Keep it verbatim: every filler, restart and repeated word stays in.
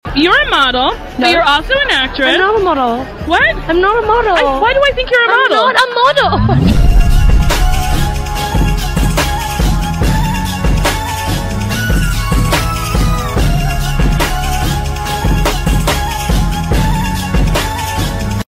You're a model, no. But you're also an actress. I'm not a model. What? I'm not a model. I, why do I think you're a model? I'm not a model.